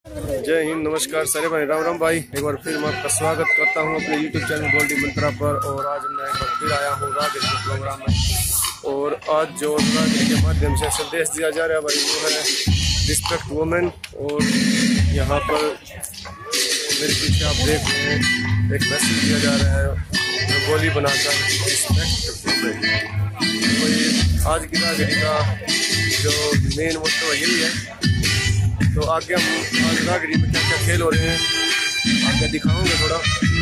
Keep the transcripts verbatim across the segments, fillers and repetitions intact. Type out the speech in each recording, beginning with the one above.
जय हिंद, नमस्कार सारे भाई, राम राम भाई। एक बार फिर मैं आपका स्वागत करता हूं अपने यूट्यूब चैनल गोल्डी मंत्रा पर। और आज मैं एक बार फिर आया हूं राहगिरी के प्रोग्राम में। और आज जो राहगिरी के माध्यम से संदेश दिया जा रहा है भाई, वो है रिस्पेक्ट वुमेन। और यहाँ पर मेरे पीछे आप देख रहे हैं एक मैसेज दिया जा रहा है, रंगोली बनाकर रिस्पेक्ट वुमेन। तो आज की राहगिरी का जो मेन मोटो यही है। तो आगे हम आज राहगिरी में क्या क्या खेल हो रहे हैं आगे दिखाऊंगे थोड़ा।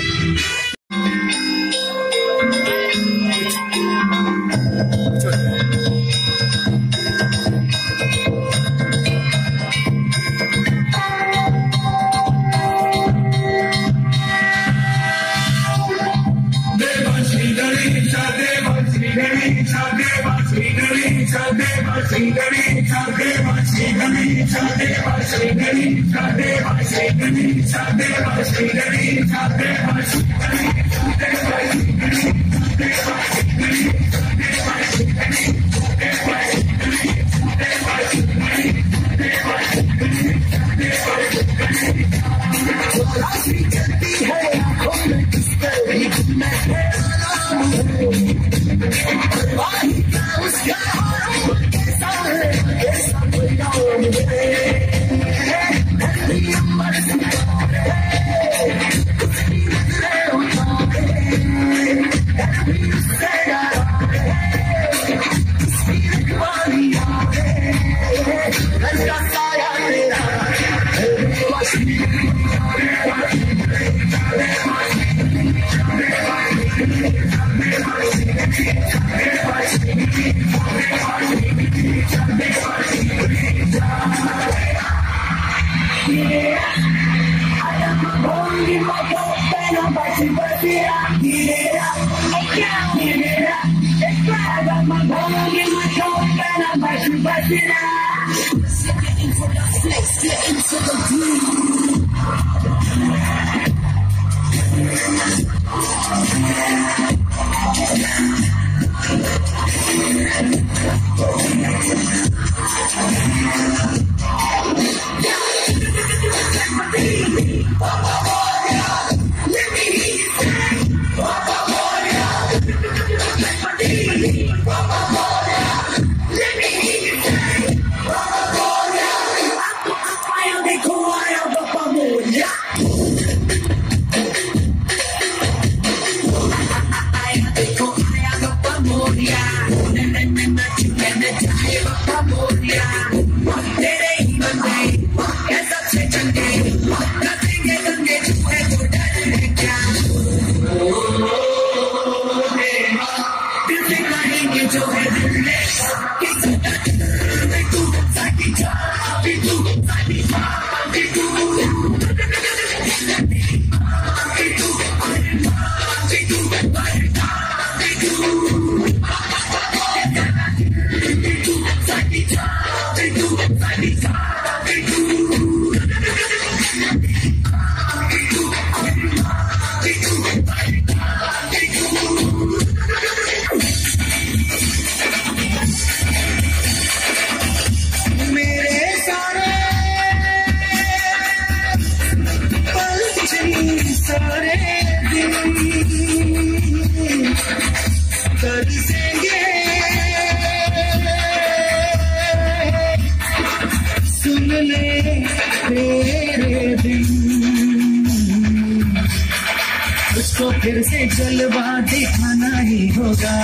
उसको फिर से जलवा दिखाना ही होगा,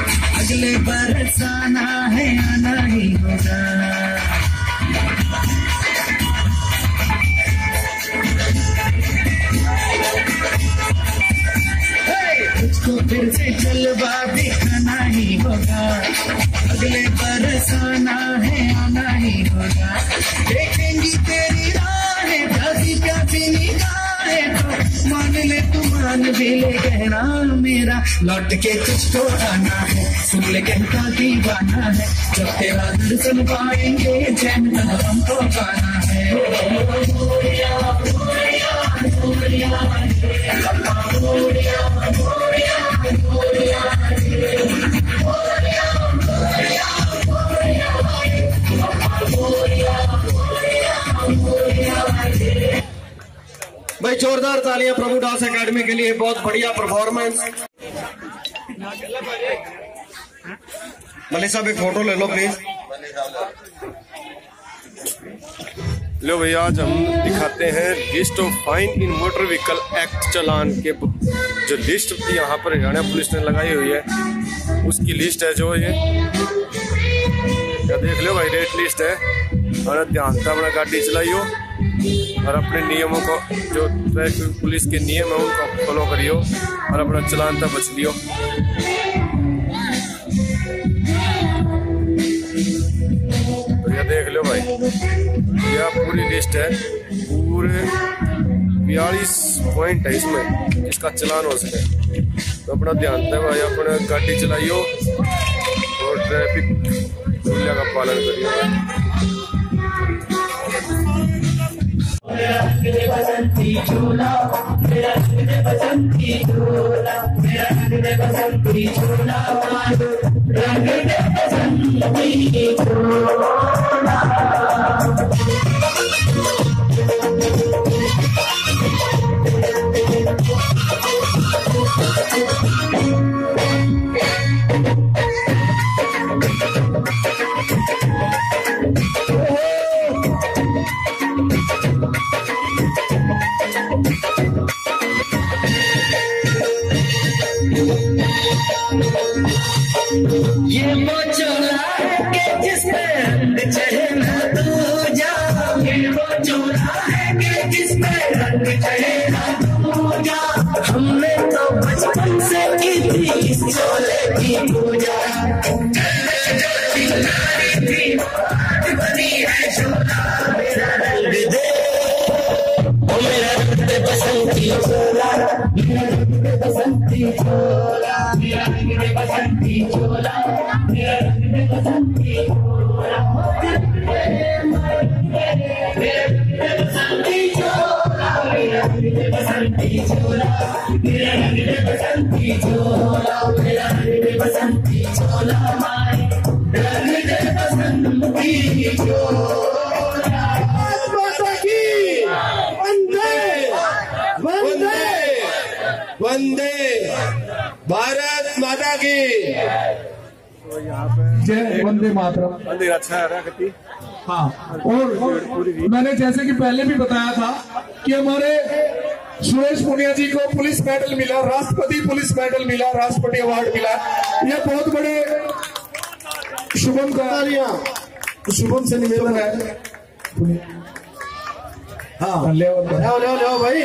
अगले बरस आना है, आना ही होगा। उसको फिर से जलवा दिखाना ही होगा, अगले बरस आना है, आना ही होगा। देखेंगी तेरी राहें प्यासी प्यासी निगाहें, तो मान ले तू मान भी ले कहना मेरा, लौट के तुझको आना है, सुन ले कहता दीवाना है। जब तेरा दर्शन पाएंगे चैन तब हमको पाना है। Yeah. भाई जोरदार तालियां प्रभु डांस एकेडमी के लिए, बहुत बढ़िया परफॉर्मेंस। मलिक साहब एक फोटो ले लो प्लीज। लो भैया, आज हम दिखाते हैं list of fine in motor vehicle act चालान के जो लिस्ट यहाँ पर हरियाणा पुलिस ने लगाई हुई है, उसकी लिस्ट है जो ये देख लो भाई, रेट लिस्ट है। और ध्यान से अपना गाड़ी चलाइयो और अपने नियमों को, जो ट्रैफिक पुलिस के नियम है उनको फॉलो करियो और अपना चालान तक बच लियो। तो ये देख लो भाई, यह पूरी लिस्ट है, पूरे बयालीस पॉइंट है इसमें जिसका चालान हो सके। तो अपना ध्यान से भाई अपने गाड़ी चलाइयो और ट्रैफिक रूल का पालन करियो। मेरा बसंती झूला, मेरा बसंती झूला, मेरा बसंती झूला, रंग दे बसंती झूला। ये वो चोला है कि जिसमें रंग चढ़ेगा तू जा, ये वो चोला है कि जिसमें रंग चढ़ेगा तू जा। हमने तो बचपन से की थी इस चोले की पूजा, थी बनी है चोला मेरा रंग दे, ओ मेरा रंग दे बसंती चोला, मेरा रंग दे बसंती चोला, मेरा रंग दे बसंती चोला, मेरा रंग दे बसंती चोला, मेरा रंग दे बसंती चोला, मेरा रंग दे बसंती चोला, मेरा रंग दे बसंती चोला, मेरा रंग दे बसंती चोला, माय रंग दे बसंती चोला। माता की वंदे वंदे वंदे भारत माता की जय वंदे मातरम। अच्छा है रखती। हाँ, और मैंने जैसे कि पहले भी बताया था कि हमारे सुरेश पुनिया जी को पुलिस मेडल मिला, राष्ट्रपति पुलिस मेडल मिला, राष्ट्रपति अवार्ड मिला। यह बहुत बड़े शुभम का शुभम से निवेदन है। हाँ, ले ले ले ले भाई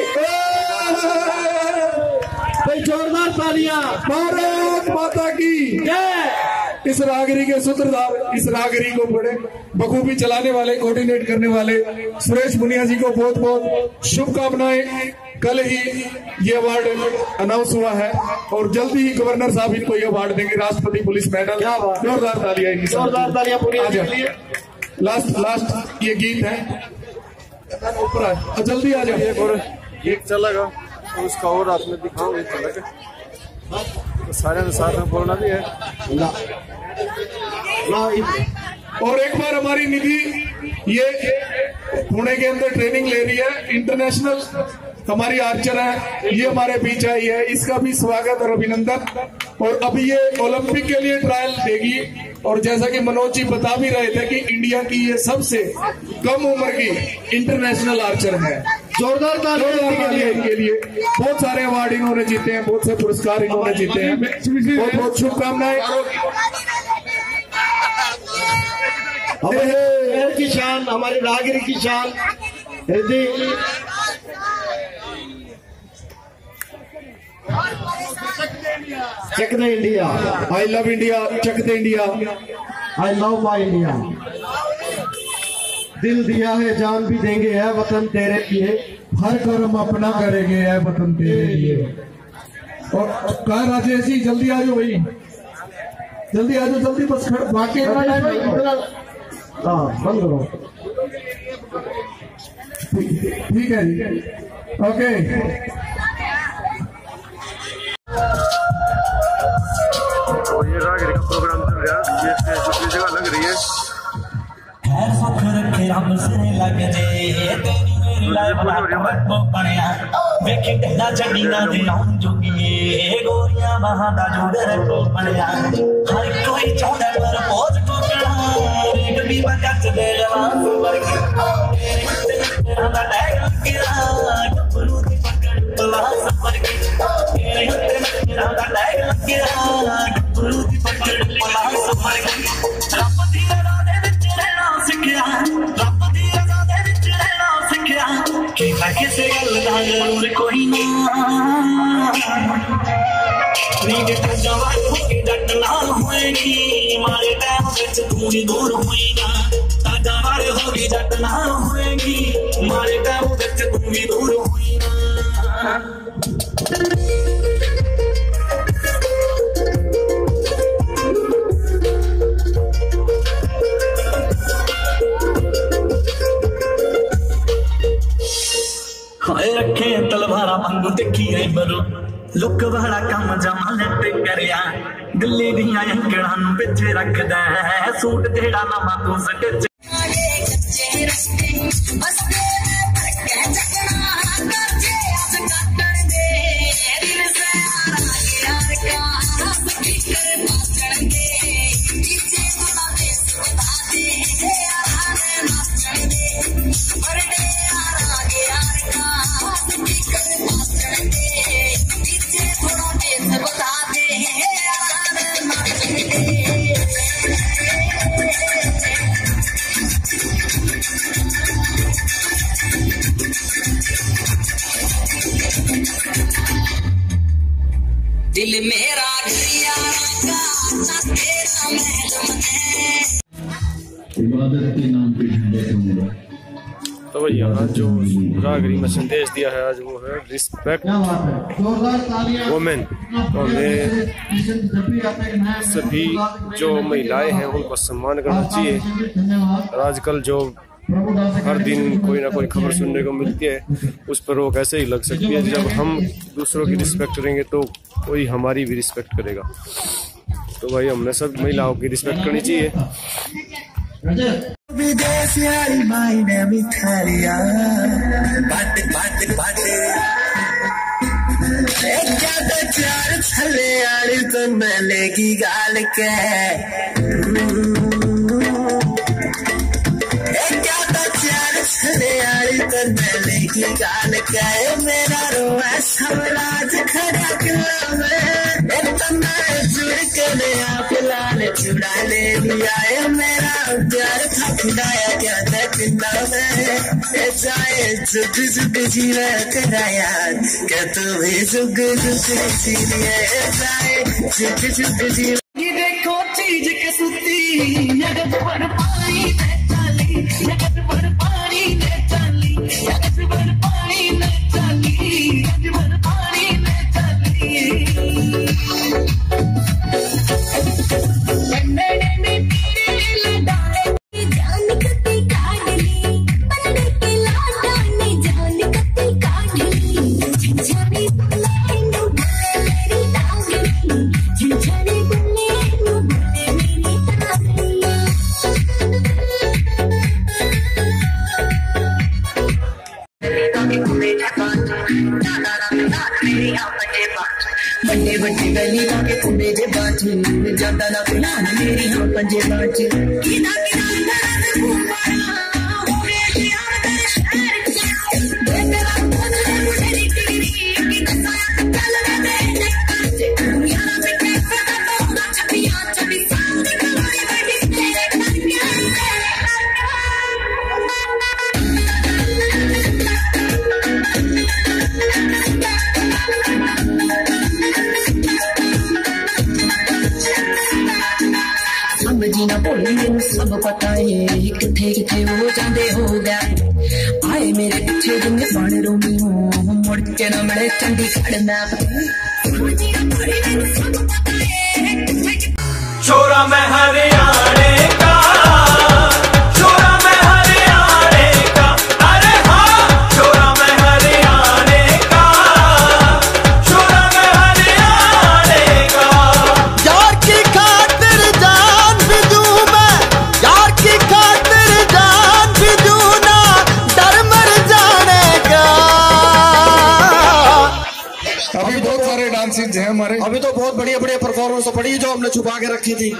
भाई जोरदार तालियां। भारत माता की जय। इस रागरी के सूत्रधार, इस रागरी को बड़े बखूबी चलाने वाले, कोऑर्डिनेट करने वाले सुरेश मुनिया जी को बहुत बहुत शुभकामनाएं। कल ही ये अवार्ड अनाउंस हुआ है और जल्दी ही गवर्नर साहब इनको ये अवार्ड देंगे, राष्ट्रपति पुलिस मेडल। जोरदार तालियां, जोरदार तालियां पूरी के लिए। लास्ट लास्ट ये गीत है, ऊपर आ जल्दी आ जाइए। और गीत चलेगा तो उसका और रात में दिखाऊंगे, चलेगा तो सारे साथ में बोलना भी है। ला। ला। और एक बार हमारी निधि ये पुणे के अंदर ट्रेनिंग ले रही है, इंटरनेशनल हमारी आर्चर है, ये हमारे बीच आई है, इसका भी स्वागत और अभिनंदन। और अभी ये ओलंपिक के लिए ट्रायल देगी और जैसा कि मनोज जी बता भी रहे थे कि इंडिया की ये सबसे कम उम्र की इंटरनेशनल आर्चर है। जोरदार तालियां इनके लिए। बहुत सारे अवार्ड इन्होंने जीते हैं, बहुत से पुरस्कार इन्होंने जीते हैं। बहुत बहुत शुभकामनाएं। हमारे की शान, हमारी रागिरी की शान चक दे इंडिया। आई लव इंडिया, चक दे India. I love my India. दिल दिया है जान भी देंगे है वतन तेरे लिए, हर कर्म अपना करेंगे है वतन तेरे लिए। और कहा राजेश जी जल्दी आ जाओ भाई, जल्दी आ जाओ, जल्दी बस खड़ बाकी हाँ बंद करो। ठीक है जी, ओके। और ये रागिरी का प्रोग्राम चल रहा है, ये स्टेज दूसरी जगह लग रही है। खैर सुख रखे रब से लग जे मेरी लाइफ दा बनया वेखी ढला छड़ी ना दे आउं जोगी गोरियां बाहां दा जोड़े को बनया हर कोई चाहता पर पोज टोकड़ा एक भी बकच दे जवान वर्गी तेरा दा टैग लगिया गबरू दी पकड़ पलास वर्गी तेरा दा टैग लगिया गबरू दी पकड़ पलास वर्गी रब दी रज़ा दे विच रहना सिखया रब दी रज़ा दे विच रहना सिखया कि मैं किसे गल दा जरूर कोई ना नींद तो जवान होके जट नाल होएगी मारे टाइम विच तू ही दूर होई ना ताजा वाले होगी जट नाल होएगी मारे टाइम विच तू ही दूर होई ना हाय रखे तलवारा वांगू देखी है बरो लुक वाला काम जमा लट करया दिल्ली दियां अंकड़ां नूं विच रखदा है सूट जेड़ा नवा तू स्टिच कच्चे रस्ते बसदे भटके जगना करजे अस काटण दे दिल सारा यार का सखी कर नाचण दे डीजे वाला दे सुता दे यार नाचण दे पर दे यार यार का सखी कर नाचण दे डीजे थोड़ा दे बता दे यार नाचण दे दिल मेरा तेरा इबादत के नाम पे झंडे टूंगा। तो भाई यहाँ जो रागरी में संदेश दिया है आज वो है रिस्पेक्ट वुमेन। तो हमें सभी जो महिलाएं हैं उनको सम्मान करना चाहिए। और आजकल जो हर दिन कोई ना कोई खबर सुनने को मिलती है उस पर रोक ऐसे ही लग सकती है। जब हम दूसरों की रिस्पेक्ट करेंगे तो कोई हमारी भी रिस्पेक्ट करेगा। तो भाई हमने सब महिलाओं की रिस्पेक्ट करनी चाहिए। विदेश यारी मायने मिठाइया बाटे बाटे बाटे एक ज्यादा चार छले यारी तो मिलेगी गाल के एक ज्यादा चार छले यारी तो मिलेगी गाल के मेरा रोआ सबराज खड़ा किला में इतना जुड़ के नया फिलहाल चुड़ा ले लिया है मेरा प्यार था खुदाया क्या था पिंडा में जाए जुग जुग जीवा तेरा यार क्या तू भी जुग जुग जीलिए जाए जुग जुग जीवा ये देखो चीज के सुती नगद पर पानी दे चाली नगद पर पानी दे चाली नगद पर पानी दे चाली नगद पर पानी दे चाली बड़े बड़े गली के कुंडे जे बाटी ज्यादा ना पिला मेरी हम पंजे बाटी किना किना हो रे यार तेरे शहर के तेरा मन मेरी तेरी की कसाया कल दे दुनिया में कैसे तो छपिया छपी सामने कमाई बैठी तेरे जीना बोली सब पता है किथे किथे हो जाते हो गया आए मेरे पीछे दिन बन रोमी हूँ मुड़ के न मिले चंडीगढ़ मैं छोरा मैं हरियाणे का छोरा मैं हरियाणे का अरे हाँ छोरा मैं हरियाणे का छोरा मैं हरियाणे का यार की खातिर जान भी दूं मैं यार की खातिर जान भी दूं ना डर मर जाने डांसेज हैं हमारे। अभी तो बहुत बढ़िया बढ़िया परफॉर्मेंस पड़ी जो हमने छुपा के रखी थी।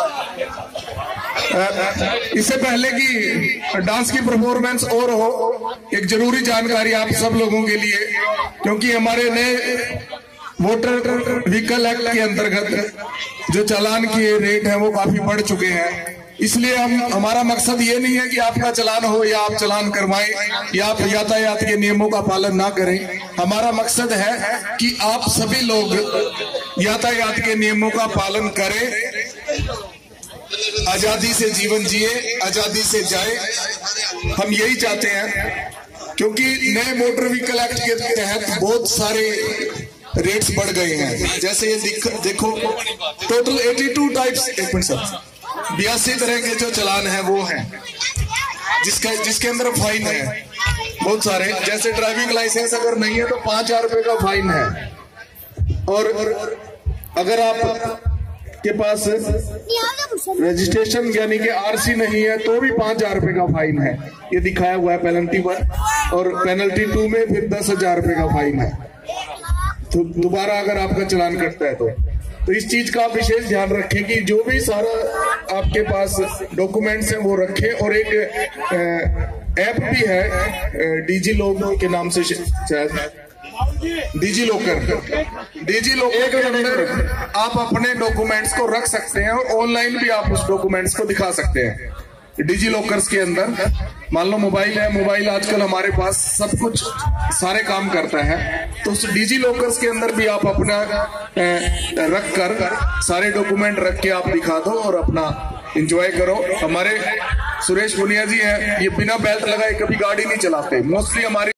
इससे पहले कि डांस की परफॉर्मेंस और हो, एक जरूरी जानकारी आप सब लोगों के लिए, क्योंकि हमारे नए मोटर व्हीकल एक्ट के अंतर्गत जो चालान के रेट है वो काफी बढ़ चुके हैं। इसलिए हम हमारा मकसद ये नहीं है कि आपका चालान हो या आप चालान करवाएं या आप यातायात के नियमों का पालन ना करें। हमारा मकसद है कि आप सभी लोग यातायात के नियमों का पालन करें, आजादी से जीवन जिए, आजादी से जाए। हम यही चाहते हैं, क्योंकि नए मोटर व्हीकल एक्ट के तहत बहुत सारे रेट्स बढ़ गए हैं। जैसे ये देखो, टोटल बयासी टाइप्स, एक मिनट सर, बयासी तरह के जो चालान है वो हैं, जिसका जिसके अंदर फाइन है बहुत सारे। जैसे ड्राइविंग लाइसेंस अगर नहीं है तो पांच हजार रुपए का फाइन है, और अगर आप के पास रजिस्ट्रेशन यानी कि आरसी नहीं है तो भी पांच हजार रुपए का फाइन है। ये दिखाया हुआ है पेनल्टी वन, और पेनल्टी टू में फिर दस हजार रुपए का फाइन है तो दोबारा अगर आपका चालान कटता है तो तो इस चीज का आप विशेष ध्यान रखें कि जो भी सारा आपके पास डॉक्यूमेंट्स हैं वो रखें। और एक ऐप भी है डीजी लॉकर के नाम से, शायद डीजी लॉकर, डीजी लॉकर के अंदर आप अपने डॉक्यूमेंट्स को रख सकते हैं और ऑनलाइन भी आप उस डॉक्यूमेंट्स को दिखा सकते हैं। डिजी लॉकर्स के अंदर मान लो मोबाइल है, मोबाइल आजकल हमारे पास सब कुछ सारे काम करता है, तो उस डिजी लॉकर्स के अंदर भी आप अपना रख कर सारे डॉक्यूमेंट रख के आप दिखा दो और अपना एंजॉय करो। हमारे सुरेश पुनिया जी हैं, ये बिना बेल्ट लगाए कभी गाड़ी नहीं चलाते। मोस्टली हमारी